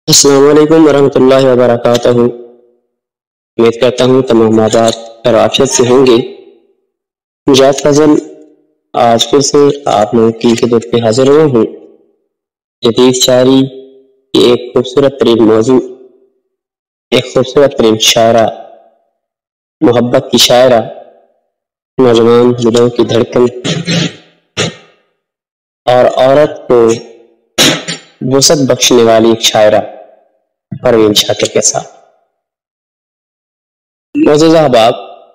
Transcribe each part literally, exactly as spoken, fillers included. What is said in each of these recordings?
السلام علیکم ورحمۃ اللہ وبرکاتہ۔ امید کرتا ہوں تمام آباد اور عافیت سے ہوں گے۔ مجاہد فضل آج پھر سے آپ لوگوں کی خدمت میں حاضر ہوا ہوں۔ جدید شاعری کی ایک خوبصورت ترین موضوع، ایک خوبصورت ترین شاعرہ، محبت کی شاعرہ، نوجوان دلوں کی دھڑکن اور عورت کو وسعت بخشنے والی ایک شاعرہ پروین شاکر کے ساتھ۔ معزز احباب،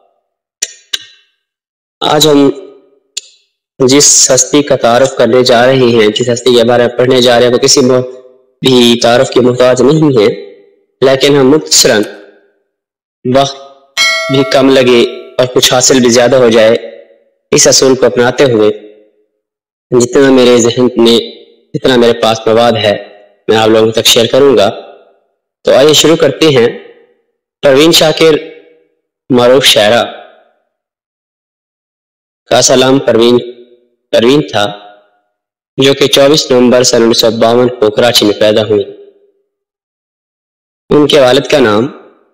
آج ہم جس ہستی کا تعارف کرنے جا رہے ہیں، جس ہستی کے بارے میں پڑھنے جا رہے ہیں، وہ کسی بھی تعارف کے محتاج نہیں ہے، لیکن ہم مختصراً وقت بھی کم لگے اور کچھ حاصل بھی زیادہ ہو جائے، اس اصول کو اپناتے ہوئے جتنا میرے ذہن میں جتنا میرے پاس مواد ہے میں آپ لوگوں تک شیئر کروں گا۔ تو آئیے شروع کرتے ہیں۔ پروین شاکر معروف شاعرہ کا سلام پروین پروین تھا، جو کہ چوبیس نومبر سن انیس سو باون کو کراچی میں پیدا ہوئی۔ ان کے والد کا نام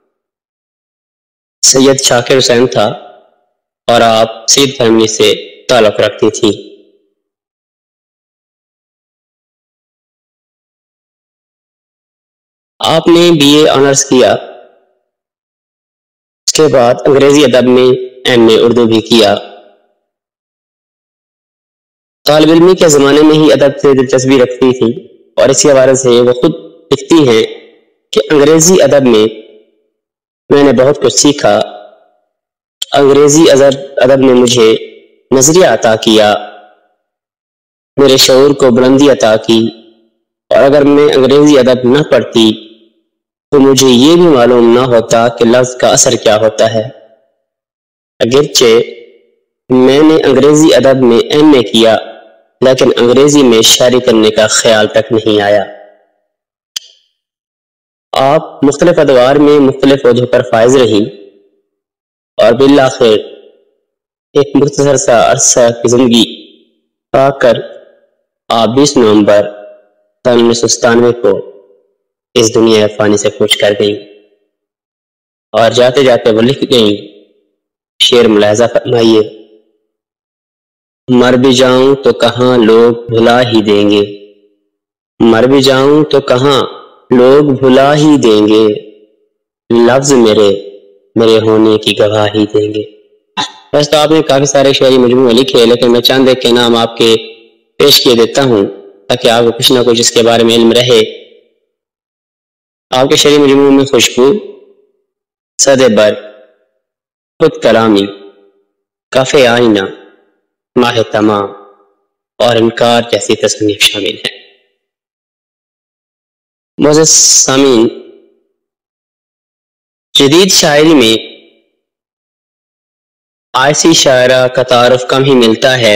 سید شاکر حسین تھا اور آپ سید فیملی سے تعلق رکھتی تھی۔ آپ نے بی اے آنرز کیا، اس کے بعد انگریزی ادب میں ایم اے اردو بھی کیا۔ طالب علمی کے زمانے میں ہی ادب سے دلچسپی رکھتی تھی اور اسی حوالے سے وہ خود لکھتی ہیں کہ انگریزی ادب میں میں نے بہت کچھ سیکھا، انگریزی ادب نے مجھے نظریہ عطا کیا، میرے شعور کو بلندی عطا کی، اور اگر میں انگریزی ادب نہ پڑھتی تو مجھے یہ بھی معلوم نہ ہوتا کہ لفظ کا اثر کیا ہوتا ہے۔ اگرچہ میں نے انگریزی ادب میں ایم اے کیا، لیکن انگریزی میں شاعری کرنے کا خیال تک نہیں آیا۔ آپ مختلف ادوار میں مختلف عہدوں پر فائز رہی اور بالآخر ایک مختصر سا عرصہ کی زندگی پا کر آپ بیس نومبر سن انیس سو ستانوے کو اس دنیا فانی سے کوچ کر گئی، اور جاتے جاتے وہ لکھ گئی، شعر ملاحظہ فرمائیے۔ مر بھی جاؤں تو کہاں لوگ بھلا ہی دیں گے، مر بھی جاؤں تو کہاں لوگ بھلا ہی دیں گے، لفظ میرے میرے ہونے کی گواہی دیں گے۔ بس تو آپ نے کافی سارے شعری مجموعے لکھے، لیکن میں چند ایک کے نام آپ کے پیش کیے دیتا ہوں تاکہ آپ کو کچھ نہ کچھ اس کے بارے میں علم رہے۔ آپ کے شعری مجموعے میں خوشبو، صد بر، خود کلامی، کف آئینہ، ماہ تمام اور انکار جیسی تصنیف شامل ہیں۔ معزز سامعین، جدید شاعری میں ایسی شاعرہ کا تعارف کم ہی ملتا ہے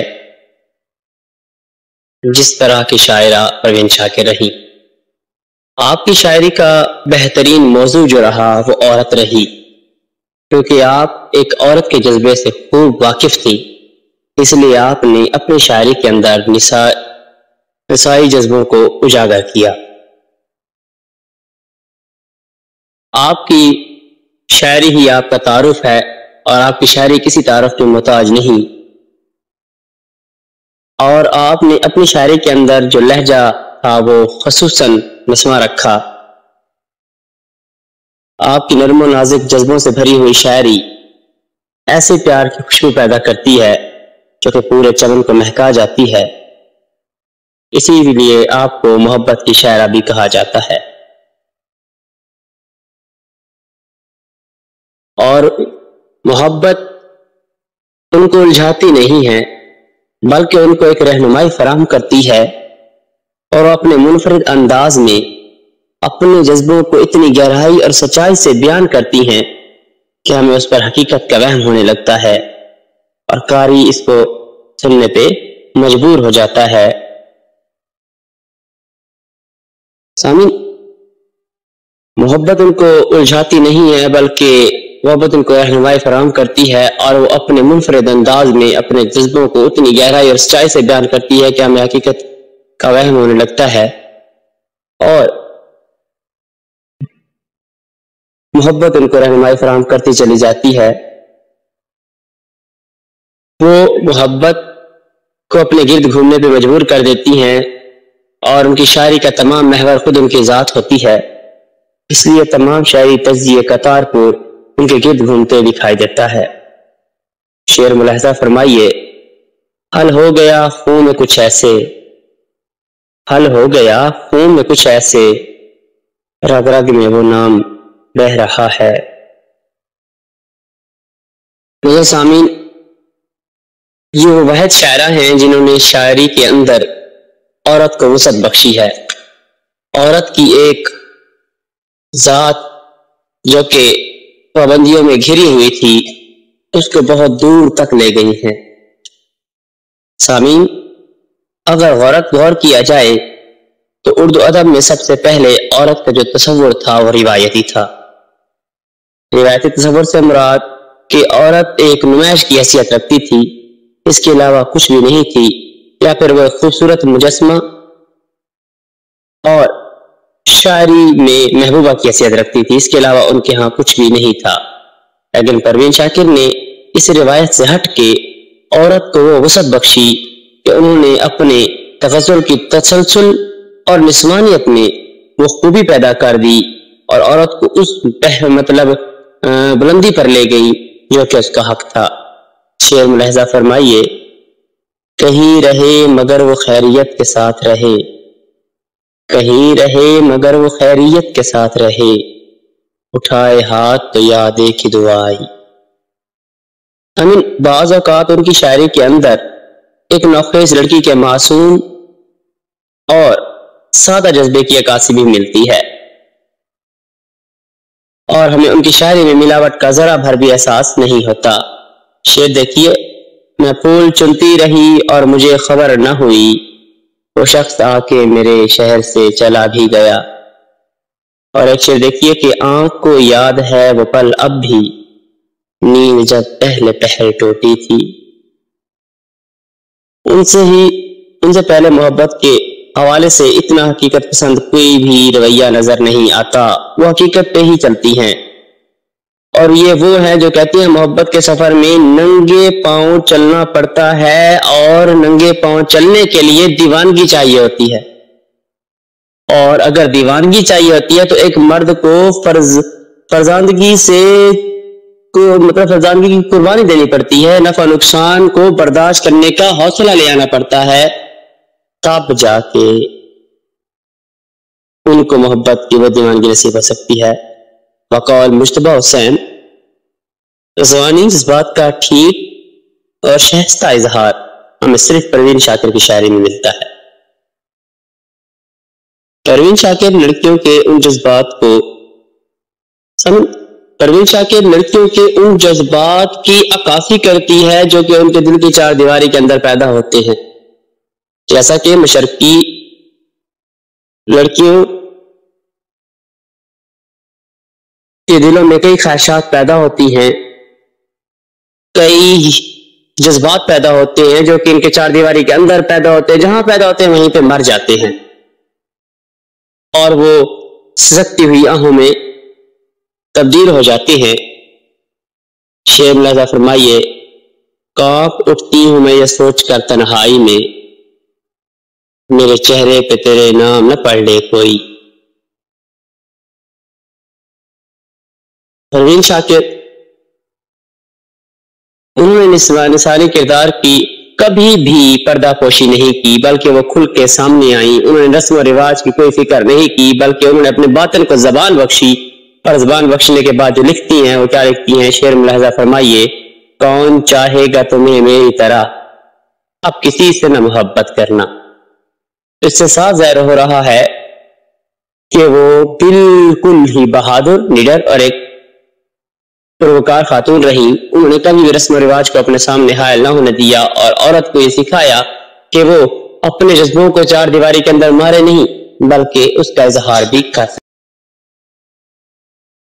جس طرح کی شاعرہ پروین شاکر رہی۔ آپ کی شاعری کا بہترین موضوع جو رہا وہ عورت رہی، کیونکہ آپ ایک عورت کے جذبے سے خوب واقف تھی، اس لیے آپ نے اپنی شاعری کے اندر نسائی جذبوں کو اجاگر کیا۔ آپ کی شاعری ہی آپ کا تعارف ہے اور آپ کی شاعری کسی تعارف کے محتاج نہیں، اور آپ نے اپنی شاعری کے اندر جو لہجہ تھا وہ خصوصاً مسمع رکھا۔ آپ کی نرم و نازک جذبوں سے بھری ہوئی شاعری ایسے پیار کی خوشبو پیدا کرتی ہے جو کہ پورے چمن کو مہکا جاتی ہے، اسی لیے آپ کو محبت کی شاعرہ بھی کہا جاتا ہے۔ اور محبت ان کو الجھاتی نہیں ہے، بلکہ ان کو ایک رہنمائی فراہم کرتی ہے، اور وہ اپنے منفرد انداز میں اپنے جذبوں کو اتنی گہرائی اور سچائی سے بیان کرتی ہیں کہ ہمیں اس پر حقیقت کا وہم ہونے لگتا ہے اور قاری اس کو سننے پہ مجبور ہو جاتا ہے۔ سامعین، محبت ان کو الجھاتی نہیں ہے، بلکہ محبت ان کو رہنمائی فراہم کرتی ہے، اور وہ اپنے منفرد انداز میں اپنے جذبوں کو اتنی گہرائی اور سچائی سے بیان کرتی ہے کہ ہمیں حقیقت کا وہم ہونے لگتا ہے۔ اور محبت ان کو رہنمائی فراہم کرتی چلی جاتی ہے، وہ محبت کو اپنے گرد گھومنے پہ مجبور کر دیتی ہیں، اور ان کی شاعری کا تمام محور خود ان کی ذات ہوتی ہے، اس لیے تمام شاعری تجزیے کا تارپور ان کے گرد گھومتے دکھائی دیتا ہے۔ شعر ملاحظہ فرمائیے، حل ہو گیا خون میں کچھ ایسے، حل ہو گیا خون میں کچھ ایسے، رگ رگ میں وہ نام بہ رہا ہے۔ مجھے سامعین، یہ وہ واحد شاعرہ ہیں جنہوں نے شاعری کے اندر عورت کو وسعت بخشی ہے، عورت کی ایک ذات جو کہ پابندیوں میں گھری ہوئی تھی اس کو بہت دور تک لے گئی ہیں۔ سامعین، اگر غورت غور کیا جائے تو اردو ادب میں سب سے پہلے عورت کا جو تصور تھا وہ روایتی تھا۔ روایتی تصور سے مراد کہ عورت ایک نمائش کی حیثیت رکھتی تھی، اس کے علاوہ کچھ بھی نہیں تھی، یا پھر وہ خوبصورت مجسمہ اور شاعری میں محبوبہ کی حیثیت رکھتی تھی، اس کے علاوہ ان کے ہاں کچھ بھی نہیں تھا۔ لیکن پروین شاکر نے اس روایت سے ہٹ کے عورت کو وہ وسعت بخشی کہ انہوں نے اپنے تغزل کی تسلسل اور نسوانیت میں وہ خوبی پیدا کر دی اور عورت کو اس مطلب بلندی پر لے گئی جو کہ اس کا حق تھا۔ شعر ملاحظہ فرمائیے، کہیں رہے مگر وہ خیریت کے ساتھ رہے، کہیں رہے مگر وہ خیریت کے ساتھ رہے، اٹھائے ہاتھ تو یاد ایک ہی دعا آئی۔ امین، بعض اوقات ان کی شاعری کے اندر ایک نوخیز لڑکی کے معصوم اور سادہ جذبے کی عکاسی بھی ملتی ہے، اور ہمیں ان کی شاعری میں ملاوٹ کا ذرا بھر بھی احساس نہیں ہوتا۔ شعر دیکھیے، میں پھول چنتی رہی اور مجھے خبر نہ ہوئی، وہ شخص آ کے میرے شہر سے چلا بھی گیا۔ اور ایک شعر دیکھیے کہ آنکھ کو یاد ہے وہ پل اب بھی، نیند جب پہلے پہل ٹوٹی تھی۔ ان سے ہی ان سے پہلے محبت کے حوالے سے اتنا حقیقت پسند کوئی بھی رویہ نظر نہیں آتا، وہ حقیقت پہ ہی چلتی ہیں، اور یہ وہ ہے جو کہتی ہیں محبت کے سفر میں ننگے پاؤں چلنا پڑتا ہے، اور ننگے پاؤں چلنے کے لیے دیوانگی چاہیے ہوتی ہے، اور اگر دیوانگی چاہیے ہوتی ہے تو ایک مرد کو فرض فرزاندگی سے کو مطلب فرزاندگی کی قربانی دینی پڑتی ہے، نفع نقصان کو برداشت کرنے کا حوصلہ لے آنا پڑتا ہے، تب جا کے ان کو محبت کی وہ دیوانگی نصیب ہو سکتی ہے۔ وقال مجتبیٰ حسین، روانی جذبات کا ٹھیک اور شائستہ اظہار ہمیں صرف پروین شاکر کی شاعری میں ملتا ہے۔ پروین شاکر لڑکیوں کے ان جذبات کو پروین شاکر لڑکیوں کے ان جذبات کی عکاسی کرتی ہے جو کہ ان کے دل کی چار دیواری کے اندر پیدا ہوتے ہیں، جیسا کہ مشرقی لڑکیوں کے دلوں میں کئی خواہشات پیدا ہوتی ہیں، کئی جذبات پیدا ہوتے ہیں جو کہ ان کے چار دیواری کے اندر پیدا ہوتے ہیں، جہاں پیدا ہوتے ہیں وہیں پہ مر جاتے ہیں، اور وہ سسکتی ہوئی آہوں میں تبدیل ہو جاتے ہیں۔ شعر ملاحظہ فرمائیے، کانپ اٹھتی ہوں میں یہ سوچ کر تنہائی میں، میرے چہرے پہ تیرے نام نہ پڑھ لے کوئی۔ پروین شاکر انہوں نے نثاری کردار کی کبھی بھی پردہ پوشی نہیں کی، بلکہ وہ کھل کے سامنے آئیں۔ انہوں نے رسم و رواج کی کوئی فکر نہیں کی، بلکہ انہوں نے اپنے باطن کو زبان بخشی، اور زبان بخشنے کے بعد جو لکھتی ہیں وہ کیا لکھتی ہیں؟ شعر ملاحظہ فرمائیے، کون چاہے گا تمہیں میری طرح، اب کسی سے نہ محبت کرنا۔ اس سے صاف ظاہر ہو رہا ہے کہ وہ بالکل ہی بہادر، نڈر اور ایک پروکار خاتون رہی۔ انہوں نے کبھی بھی رسم و رواج کو اپنے سامنے حائل نہ ہونے دیا، اور عورت کو یہ سکھایا کہ وہ اپنے جذبوں کو چار دیواری کے اندر مارے نہیں، بلکہ اس کا اظہار بھی کر